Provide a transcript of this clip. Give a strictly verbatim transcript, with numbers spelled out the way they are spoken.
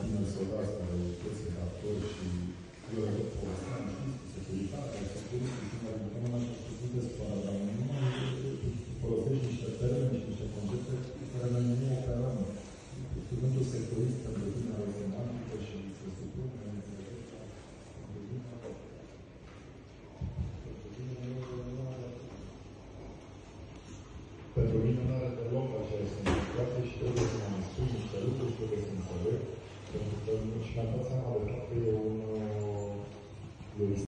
bine să o dați pe toți redactori și eu le povesteam, știți, cu securitatea, securitate, și mai după mâna și știți despre dar numai folosești niște termeni și niște concepte cu care noi nu operăm. Cuvântul securist pentru tine are semantică și se supune în înțelegerea pentru mine nu are deloc aceeași semnificație și trebuie să mă spun niște lucruri, trebuie să înțeleg, pentru că și mi-am dat seama de fapt că e un